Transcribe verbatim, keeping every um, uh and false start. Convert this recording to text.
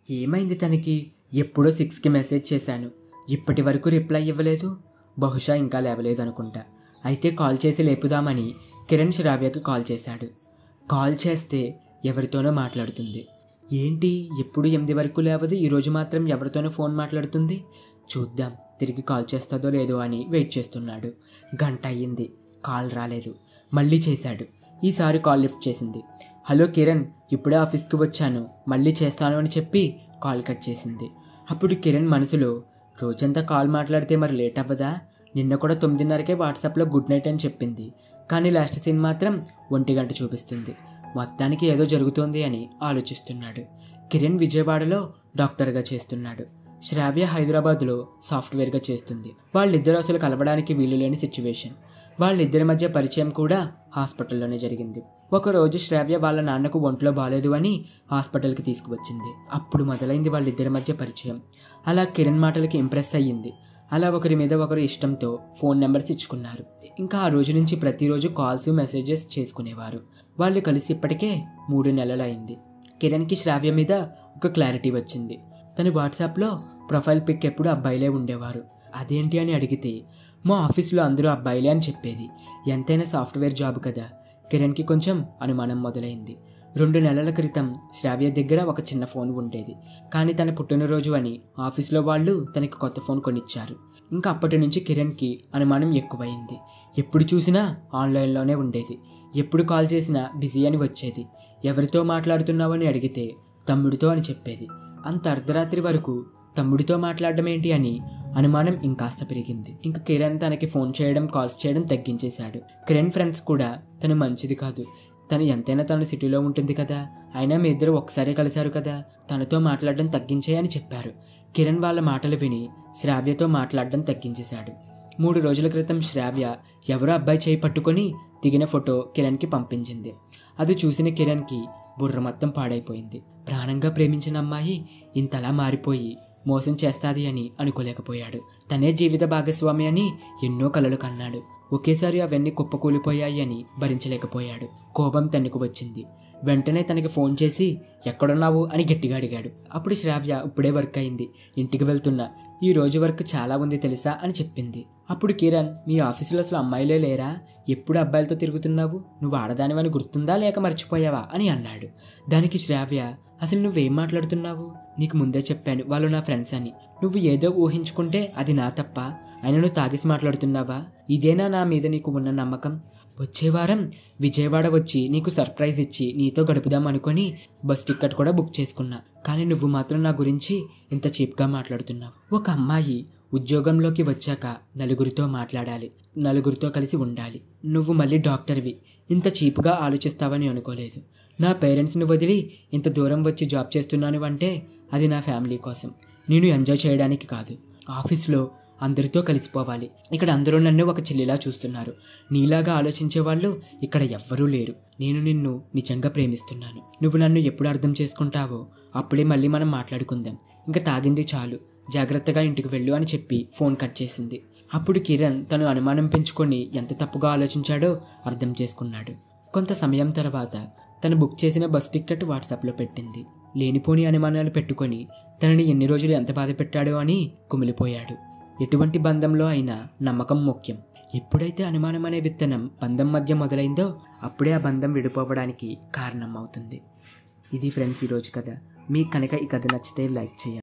ఏమైంది తనకి? ఎప్పుడో సిక్స్కి మెసేజ్ చేశాను, ఇప్పటి వరకు రిప్లై ఇవ్వలేదు. బహుశా ఇంకా లేవలేదు అనుకుంటా. అయితే కాల్ చేసి లేపుదామని కిరణ్ శ్రావ్యకి కాల్ చేశాడు. కాల్ చేస్తే ఎవరితోనో మాట్లాడుతుంది. ఏంటి ఎప్పుడు ఎనిమిది వరకు లేవదు, ఈరోజు మాత్రం ఎవరితోనో ఫోన్ మాట్లాడుతుంది. చూద్దాం తిరిగి కాల్ చేస్తుందో లేదో అని వెయిట్ చేస్తున్నాడు. గంట అయ్యింది, కాల్ రాలేదు. మళ్ళీ చేశాడు. ఈసారి కాల్ లిఫ్ట్ చేసింది. హలో కిరణ్, ఇప్పుడే ఆఫీస్కి వచ్చాను, మళ్ళీ చేస్తాను అని చెప్పి కాల్ కట్ చేసింది. అప్పుడు కిరణ్ మనసులో, రోజంతా కాల్ మాట్లాడితే మరి లేట్ అవ్వదా? నిన్న కూడా తొమ్మిదిన్నరకే వాట్సాప్లో గుడ్ నైట్ అని చెప్పింది, కానీ లాస్ట్ సీన్ మాత్రం ఒంటి గంట చూపిస్తుంది. మొత్తానికి ఏదో జరుగుతోంది అని ఆలోచిస్తున్నాడు. కిరణ్ విజయవాడలో డాక్టర్గా చేస్తున్నాడు. శ్రావ్య హైదరాబాద్లో సాఫ్ట్వేర్గా చేస్తుంది. వాళ్ళిద్దరూ అసలు కలవడానికి వీలు లేని సిచ్యువేషన్. వాళ్ళిద్దరి మధ్య పరిచయం కూడా హాస్పిటల్లోనే జరిగింది. ఒకరోజు శ్రావ్య వాళ్ళ నాన్నకు ఒంట్లో బాలేదు అని హాస్పిటల్కి తీసుకువచ్చింది. అప్పుడు మొదలైంది వాళ్ళిద్దరి మధ్య పరిచయం. అలా కిరణ్ మాటలకి ఇంప్రెస్ అయ్యింది. అలా ఒకరి మీద ఒకరు ఇష్టంతో ఫోన్ నెంబర్స్ ఇచ్చుకున్నారు. ఇంకా ఆ రోజు నుంచి ప్రతిరోజు కాల్స్ మెసేజెస్ చేసుకునేవారు. వాళ్ళు కలిసి ఇప్పటికే మూడు నెలలు అయింది. కిరణ్కి శ్రావ్య మీద ఒక క్లారిటీ వచ్చింది. తను వాట్సాప్లో ప్రొఫైల్ పిక్ ఎప్పుడు అబ్బాయిలే ఉండేవారు. అదేంటి అని అడిగితే మా ఆఫీస్లో అందరూ అబ్బాయిలే అని చెప్పేది. ఎంతైనా సాఫ్ట్వేర్ జాబ్ కదా. కిరణ్కి కొంచెం అనుమానం మొదలైంది. రెండు నెలల క్రితం శ్రావ్య దగ్గర ఒక చిన్న ఫోన్ ఉండేది, కానీ తన పుట్టినరోజు అని ఆఫీస్లో వాళ్ళు తనకి కొత్త ఫోన్ కొనిచ్చారు. ఇంకా అప్పటి నుంచి కిరణ్కి అనుమానం ఎక్కువైంది. ఎప్పుడు చూసినా ఆన్లైన్లోనే ఉండేది. ఎప్పుడు కాల్ చేసినా బిజీ అని వచ్చేది. ఎవరితో మాట్లాడుతున్నావని అడిగితే తమ్ముడితో అని చెప్పేది. అంత అర్ధరాత్రి వరకు తమ్ముడితో మాట్లాడడం ఏంటి అని అనుమానం ఇంకాస్త పెరిగింది. ఇంకా కిరణ్ తనకి ఫోన్ చేయడం, కాల్స్ చేయడం తగ్గించేశాడు. కిరణ్ ఫ్రెండ్స్ కూడా తను మంచిది కాదు, తను ఎంతైనా తను సిటీలో ఉంటుంది కదా, అయినా మీ ఇద్దరు ఒకసారి కలిశారు కదా, తనతో మాట్లాడడం తగ్గించేయని చెప్పారు. కిరణ్ వాళ్ళ మాటలు విని శ్రావ్యతో మాట్లాడడం తగ్గించేశాడు. మూడు రోజుల క్రితం శ్రావ్య ఎవరో అబ్బాయి చేయి పట్టుకొని దిగిన ఫోటో కిరణ్కి పంపించింది. అది చూసిన కిరణ్కి బుర్ర మొత్తం పాడైపోయింది. ప్రాణంగా ప్రేమించిన అమ్మాయి ఇంతలా మారిపోయి మోసం చేస్తాది అని అనుకోలేకపోయాడు. తనే జీవిత భాగస్వామి అని ఎన్నో కలలు కన్నాడు. ఒకేసారి అవన్నీ కుప్పకూలిపోయాయి అని భరించలేకపోయాడు. కోపం తనకు వచ్చింది. వెంటనే తనకి ఫోన్ చేసి ఎక్కడున్నావు అని గట్టిగా అడిగాడు. అప్పుడు శ్రావ్య ఇప్పుడే వర్క్ అయింది, ఇంటికి వెళ్తున్నా, ఈ రోజు వర్క్ చాలా ఉంది తెలుసా అని చెప్పింది. అప్పుడు కిరణ్, మీ ఆఫీసులో అసలు అమ్మాయిలే లేరా? ఎప్పుడు అబ్బాయిలతో తిరుగుతున్నావు? నువ్వు ఆడదానివని గుర్తుందా లేక మర్చిపోయావా అని అన్నాడు. దానికి శ్రావ్య, అసలు నువ్వేం మాట్లాడుతున్నావు? నీకు ముందే చెప్పాను వాళ్ళు నా ఫ్రెండ్స్ అని. నువ్వు ఏదో ఊహించుకుంటే అది నా తప్ప, అయినా నువ్వు తాగేసి మాట్లాడుతున్నావా? ఇదేనా నా మీద నీకు ఉన్న నమ్మకం? వచ్చే వారం విజయవాడ వచ్చి నీకు సర్ప్రైజ్ ఇచ్చి నీతో గడుపుదాం అనుకొని బస్ టికెట్ కూడా బుక్ చేసుకున్నా, కానీ నువ్వు మాత్రం నా గురించి ఇంత చీప్గా మాట్లాడుతున్నావు. ఒక అమ్మాయి ఉద్యోగంలోకి వచ్చాక నలుగురితో మాట్లాడాలి, నలుగురితో కలిసి ఉండాలి. నువ్వు మళ్ళీ డాక్టర్వి, ఇంత చీప్గా ఆలోచిస్తావని అనుకోలేదు. నా పేరెంట్స్ని వదిలి ఇంత దూరం వచ్చి జాబ్ చేస్తున్నాను అంటే అది నా ఫ్యామిలీ కోసం, నేను ఎంజాయ్ చేయడానికి కాదు. ఆఫీస్లో అందరితో కలిసిపోవాలి. ఇక్కడ అందరూ నన్ను ఒక చెల్లిలా చూస్తున్నారు. నీలాగా ఆలోచించే వాళ్ళు ఇక్కడ ఎవ్వరూ లేరు. నేను నిన్ను నిజంగా ప్రేమిస్తున్నాను. నువ్వు నన్ను ఎప్పుడు అర్థం చేసుకుంటావో అప్పుడే మళ్ళీ మనం మాట్లాడుకుందాం. ఇంకా తాగింది చాలు, జాగ్రత్తగా ఇంటికి వెళ్ళు అని చెప్పి ఫోన్ కట్ చేసింది. అప్పుడు కిరణ్ తను అనుమానం పెంచుకొని ఎంత తప్పుగా ఆలోచించాడో అర్థం చేసుకున్నాడు. కొంత సమయం తర్వాత తను బుక్ చేసిన బస్ టికెట్ వాట్సాప్లో పెట్టింది. లేనిపోని అనుమానాలు పెట్టుకొని తనని ఎన్ని రోజులు ఎంత బాధ పెట్టాడో అని కుమిలిపోయాడు. ఎటువంటి బంధంలో అయినా నమ్మకం ముఖ్యం. ఎప్పుడైతే అనుమానం అనే విత్తనం బంధం మధ్య మొదలైందో అప్పుడే ఆ బంధం విడిపోవడానికి కారణం అవుతుంది. ఇది ఫ్రెండ్స్ ఈరోజు కథ. మీకు కనుక ఈ కథ నచ్చితే లైక్ చేయండి.